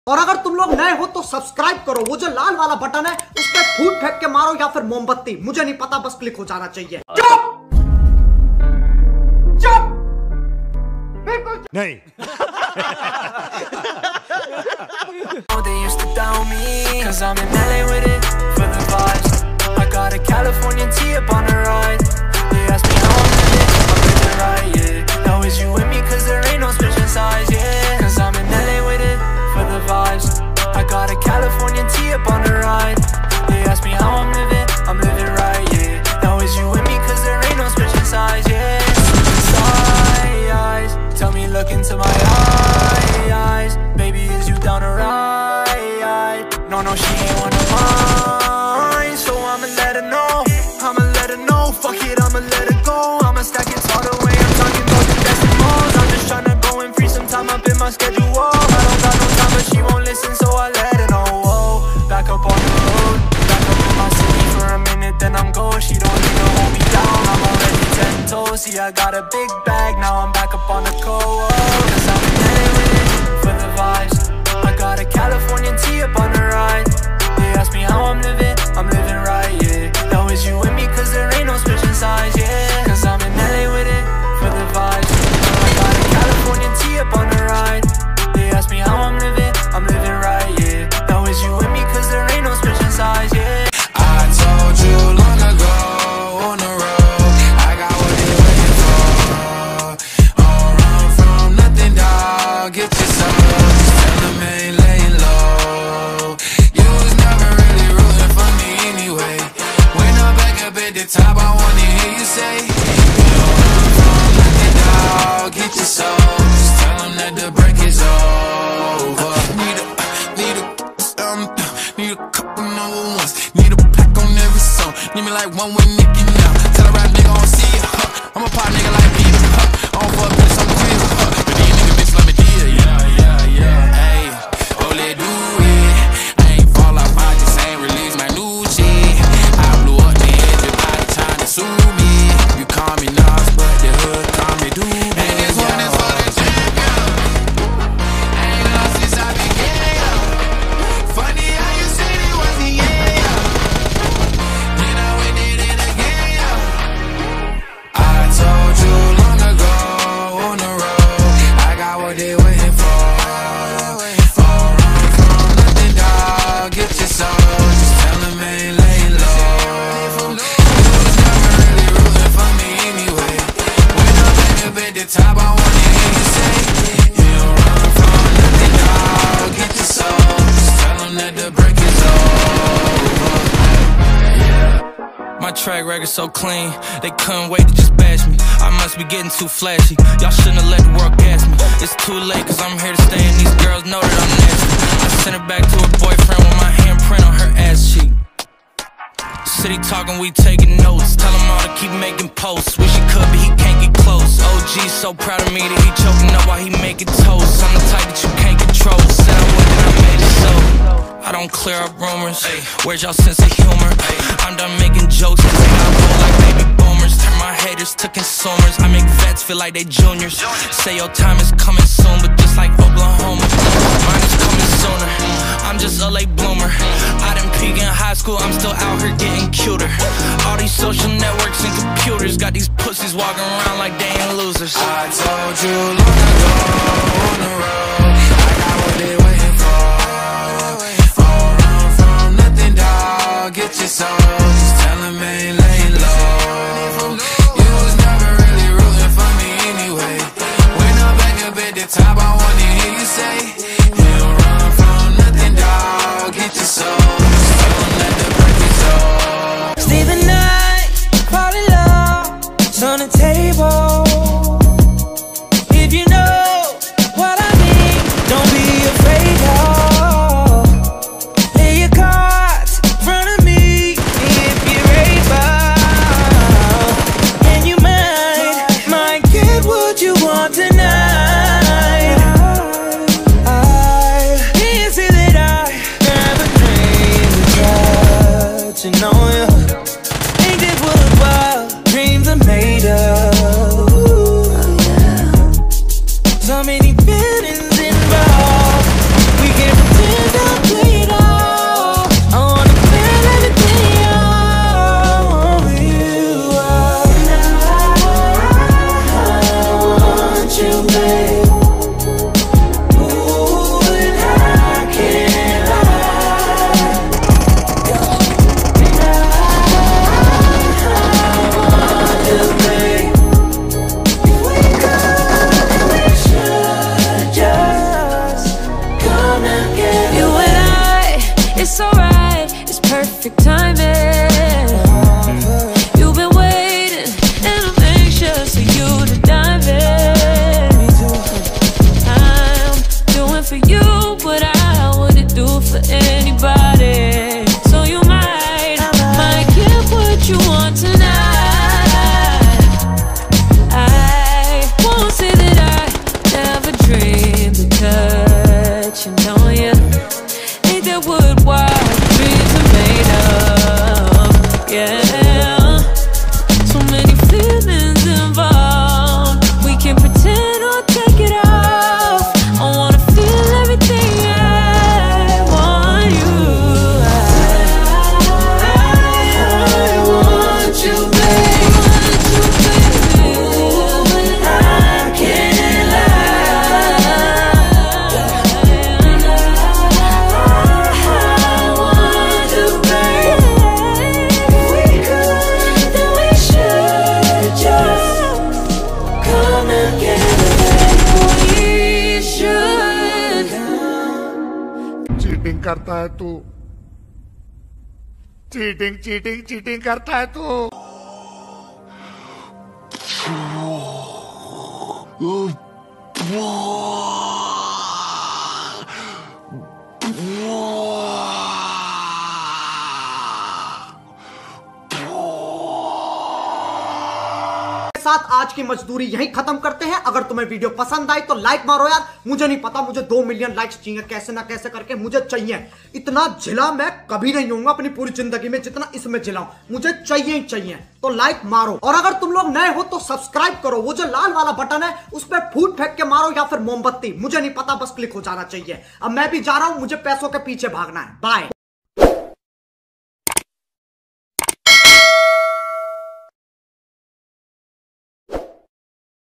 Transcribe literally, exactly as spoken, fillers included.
और अगर तुम लोग नए हो तो सब्सक्राइब करो, वो जो लाल वाला बटन है उस पर फूट फेंक के मारो या फिर मोमबत्ती, मुझे नहीं पता, बस क्लिक हो जाना चाहिए। चुप चुप बिल्कुल नहीं। They used to doubt me, cause I'm in L A with it, for the vibes. I got a Californian tee up on the ride. They ask me how I'm living, I'm living right, yeah. Now it's you and me, cause there ain't no switching sides, yeah. Cause I'm in L A with it, for the vibes. I got a Californian tee up on the ride. They ask me how I'm living, I'm living right, yeah. Now it's you and me, cause there ain't no switching sides, yeah. Switching sides, tell me look into my eyes. Baby, is you down to ride? No, no, she ain't one of mine. So I'ma let her know, I'ma let her know. Fuck it, I'ma let her go. I'ma stack it all the way, I'm talking about the decimals. I'm just tryna go and free some time up in my schedule. I don't got no time, but she won't listen, so I let her know. Whoa, back up on the road, back up in my city for a minute, then I'm gone. She don't need to hold me down, I'm already ten toes. See, I got a big bag, now I'm back up on the coast. Cause I'm in L A with it, for the vibes. I got a Californian tee up on the ride. They ask me how I'm living, I'm living right, yeah. Now it's you and me, cause there ain't no switching sides, yeah. Cause I'm in L A with it, for the vibes. I got a Californian tee up on the ride. They ask me how I'm living, I'm living right, yeah. Now it's you and me, cause there ain't no switching sides, yeah. I told you long ago on the road, I got what they waiting for. Don't run from nothing, dog. Get your soul. Just tell them ain't laying low. You was never really rooting for me anyway. When I'm back up at the top, I wanna hear you say, don't run from nothing, dog. Get your soul. Just tell them that the break is over. Need a, need a, um, need a couple number ones. Need a pack on every song. Need me like one with Nicki now. Tell a rap nigga I don't see it, huh. I'm a pop nigga like me, huh. I don't fuck bitch, I'm queer, huh. But these nigga bitch let me deal, yeah, yeah, yeah. Hey, oh, let do it. I ain't fall off, I just ain't release my new shit. I blew up the everybody trying to sue me. You call me Nas, but the hood call me Doobie. And this one is for the champion. I ain't lost since I began. Funny how you said it was the yeah. Then I went did it again. I told you long ago on the road, I got what they waiting for. Don't run from nothing, dog. Get your soul. Just tell them ain't laying low. You was never really rooting for me anyway. When I'm back up at the top, I wanna hear you say, you don't run from nothing, dog. Get your soul. Just tell them that the break is over. My track record so clean, they couldn't wait to just bash me. I must be getting too flashy, y'all shouldn't have let the world gas me. It's too late cause I'm here to stay and these girls know that I'm nasty. I sent her back to her boyfriend with my handprint on her ass cheek. City talking, we taking notes. Tell him all to keep making posts. Wish he could, but he can't get close. O G's so proud of me that he choking up while he making toast. I'm the type that you can't control. Said I would and I made it so. I don't clear up rumors. Where's y'all sense of humor? I'm done making jokes cause they not roll like baby boomers. Turn my haters to consumers. I make vets feel like they juniors. Say your time is coming soon, but just like Oklahoma, mine is coming sooner. I'm just a late bloomer. I didn't peak in high school, I'm still out here getting cuter. All these social networks and computers got these pussies walking around like they ain't losers. I told you long ago on the road, I got what they waiting for. Don't run from nothing, dog. Get your soul. Just tell them ain't laying low. You was never really rooting for me anyway. When I'm back up at the top, I wanna hear you say, you don't run from nothing, dog. Get your soul. Just tell them that the break is over. Stay the night, fall in love, it's on the table. If you know what I mean, It's alright, it's perfect timing. You've been waiting, and I'm anxious for you to dive in. I'm doing for you what I wouldn't do for anybody. So you might, might get what you want tonight. I won't say that I never dreamed of touching on you. Ain't that what wild dreams are made of? Yeah, so many feelings involved. We can pretend or take it off. I wanna feel everything. I want you. I want you, babe. I can't lie. I want you, babe. If we could, then we should just come together. We should. Cheating करता है तू, cheating cheating cheating करता है तू। साथ आज की मजदूरी यहीं खत्म करते हैं। अगर तुम्हें वीडियो पसंद आई तो लाइक मारो यार। मुझे नहीं पता, मुझे दो मिलियन लाइक्स चाहिए, कैसे ना कैसे करके मुझे चाहिए। इतना झिला मैं कभी नहीं होऊंगा अपनी पूरी जिंदगी में जितना इसमें झिलाऊं। मुझे चाहिए ही चाहिए, तो लाइक मारो। और अगर तुम लोग नए हो तो सब्सक्राइब करो। वो जो लाल वाला बटन है उस पर फूट फेंक के मारो या फिर मोमबत्ती, मुझे नहीं पता, बस क्लिक हो जाना चाहिए। अब मैं भी जा रहा हूं, मुझे पैसों के पीछे भागना है। बाय।